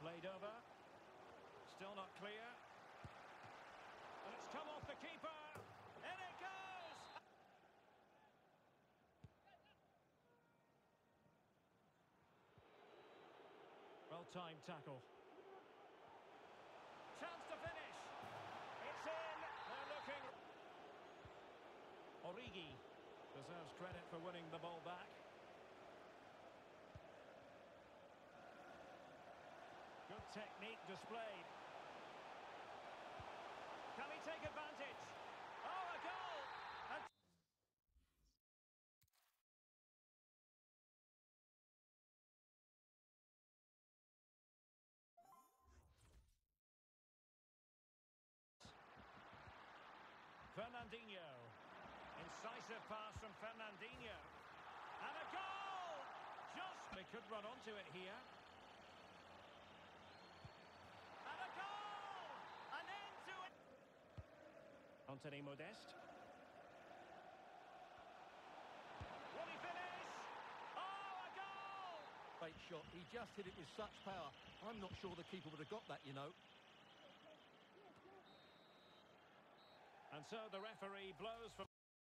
Played over. Still not clear. And it's come off the keeper. In it goes! Well-timed tackle. Chance to finish. It's in. They're looking. Origi deserves credit for winning the ball back. Good technique displayed. Can he take advantage? Oh, a goal! And Fernandinho. Incisive pass from Fernandinho. And a goal! Just... They could run onto it here. And a goal! An end to it! Anthony Modeste. Will he finish? Oh, a goal! Great shot. He just hit it with such power. I'm not sure the keeper would have got that, you know. And so the referee blows for...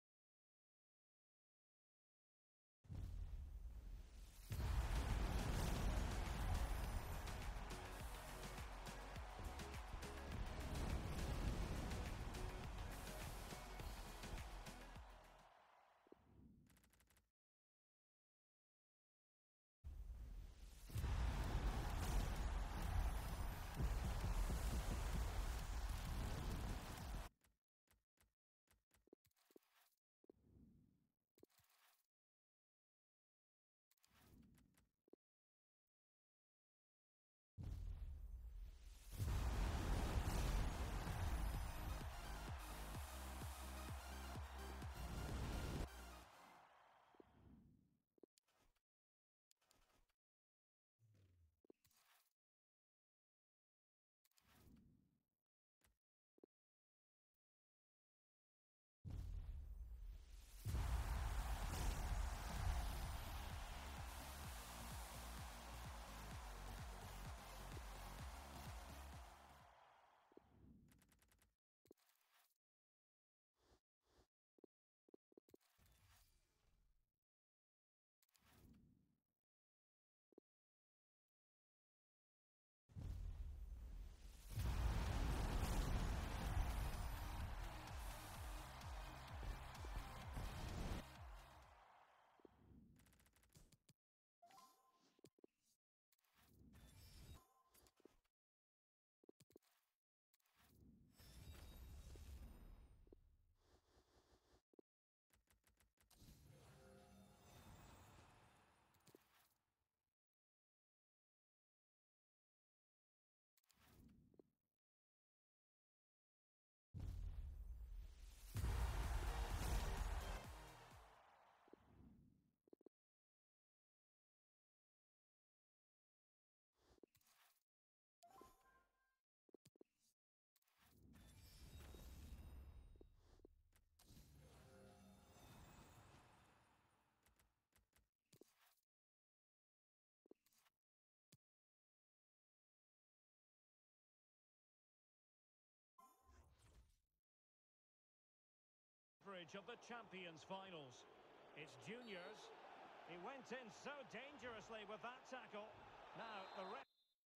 Of the Champions finals. It's juniors. He went in so dangerously with that tackle. Now the ref.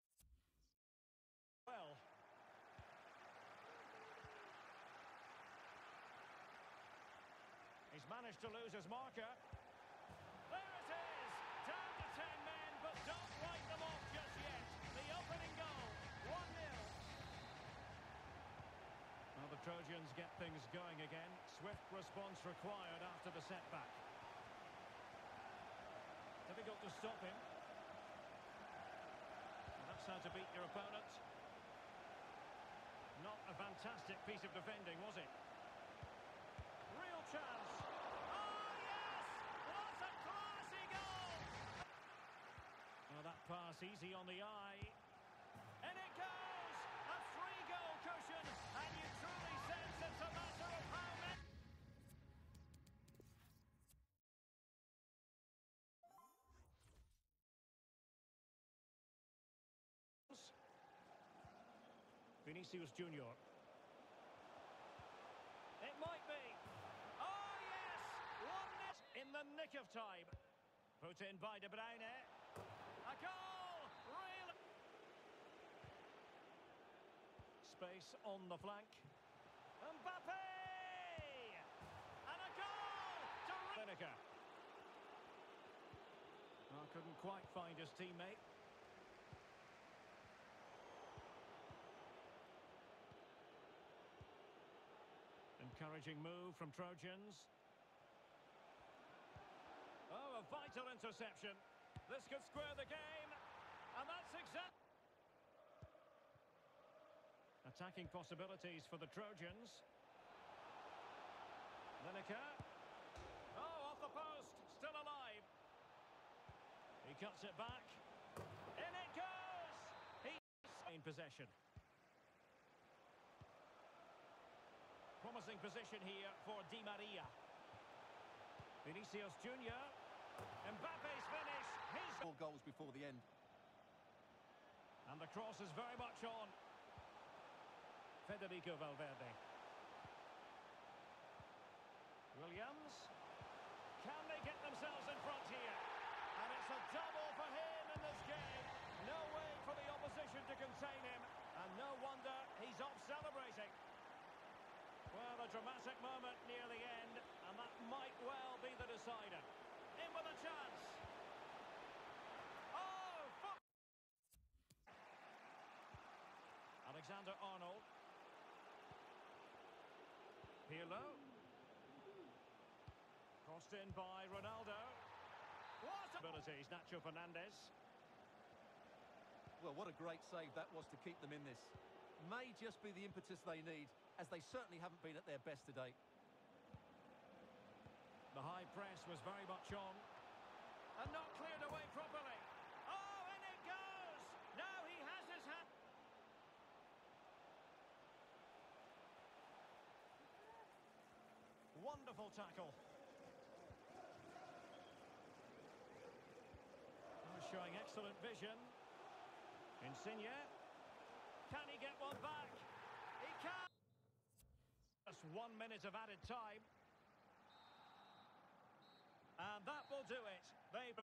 Well. He's managed to lose his marker. There it is! Down to 10 men, but don't write them off just yet. The opening goal, 1-0. Well, the Trojans get things going again. Swift response required after the setback. Difficult to stop him. And that's how to beat your opponent. Not a fantastic piece of defending, was it? Real chance. Oh, yes! What a classy goal! Well, that pass easy on the eye. And it goes! A free-goal cushion, and you truly sense it's a matter of how many... Vinicius Junior. It might be. Oh, yes! 1-0 in the nick of time. Put in by De Bruyne. A goal! Real... Space on the flank. Mbappe! And a goal to Lineker. Oh, couldn't quite find his teammate. Encouraging move from Trojans. Oh, a vital interception. This could square the game. And that's exact. Attacking possibilities for the Trojans. Lineker. Oh, off the post. Still alive. He cuts it back. In it goes! He's in possession. Promising position here for Di Maria. Vinicius Junior. Mbappe's finish. He's 4 goals before the end. And the cross is very much on. Federico Valverde. Williams. Can they get themselves in front here? And it's a double for him in this game. No way for the opposition to contain him. And no wonder he's off celebrating. Well, a dramatic moment near the end, and that might well be the decider. In with a chance. Oh, Alexander-Arnold. Pirlo. Crossed in by Ronaldo. What abilities, Nacho Fernandez. Well, what a great save that was to keep them in this. May just be the impetus they need, as they certainly haven't been at their best today. The high press was very much on. And not cleared away properly. Oh, and it goes! Now he has his hand. Wonderful tackle. Showing excellent vision. Insigne. Can he get one back? He can! Just 1 minute of added time. And that will do it. They...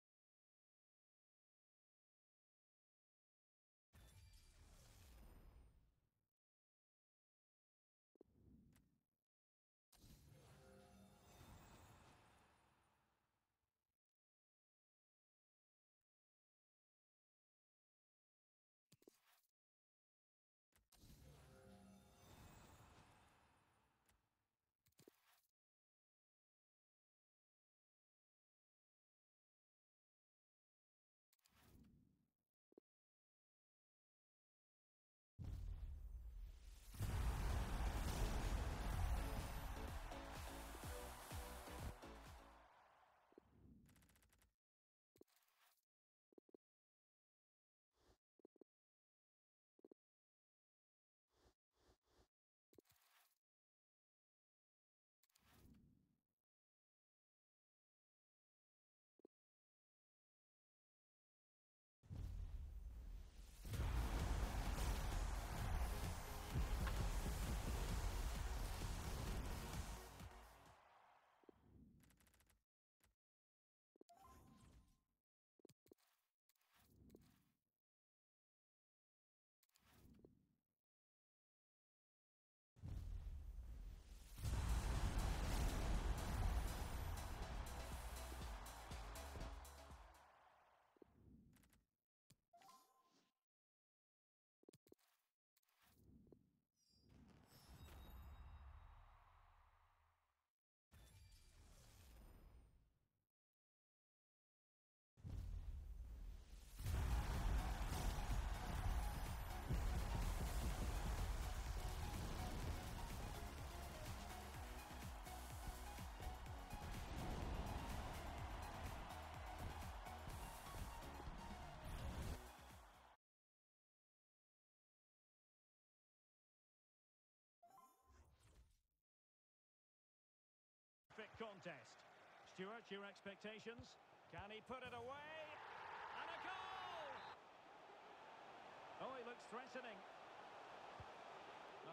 Contest. Stuart, your expectations? Can he put it away? And a goal! Oh, he looks threatening.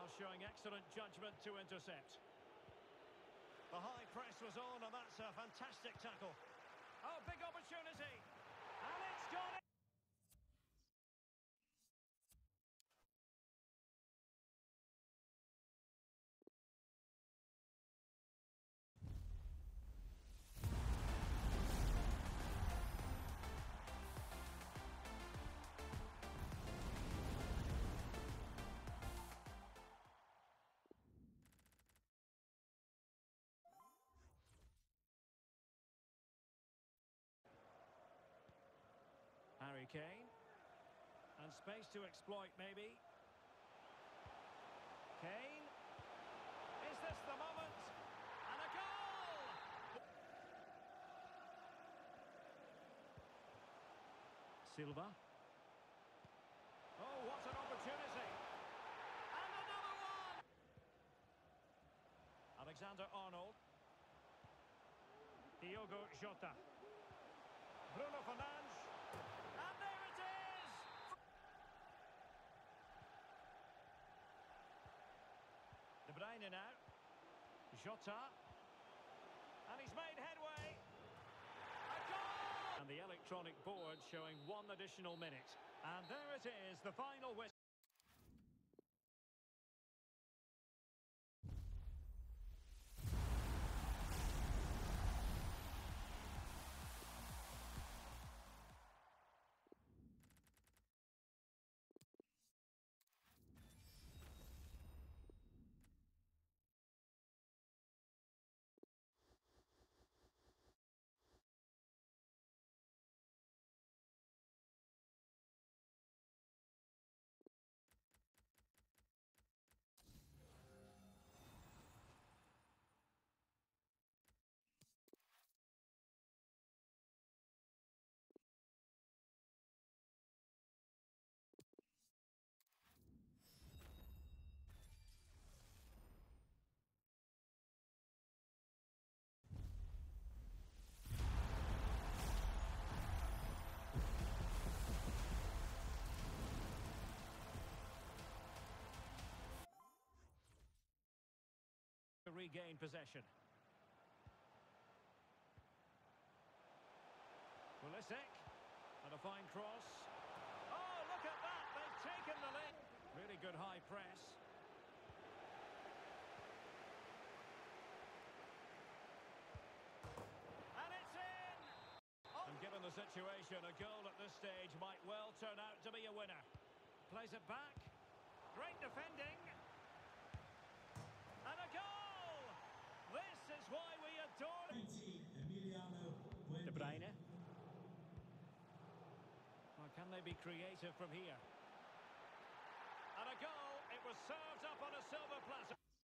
Well, showing excellent judgment to intercept. The high press was on, and that's a fantastic tackle. Oh, big opportunity. And it's gone in. Harry Kane. And space to exploit, maybe. Kane. Is this the moment? And a goal! Silva. Oh, what an opportunity. And another one! Alexander-Arnold. Diogo Jota. Bruno Fernandes. And there it is! De Bruyne now. Jota. And he's made headway. A goal! And the electronic board showing 1 additional minute. And there it is, the final whistle. Regain possession. Pulisic. And a fine cross. Oh, look at that! They've taken the lead. Really good high press. And it's in! Oh. And given the situation, a goal at this stage might well turn out to be a winner. Plays it back. Great defending. And a goal! This is why we adore it. De Bruyne. Well, can they be creative from here? And a goal. It was served up on a silver platter.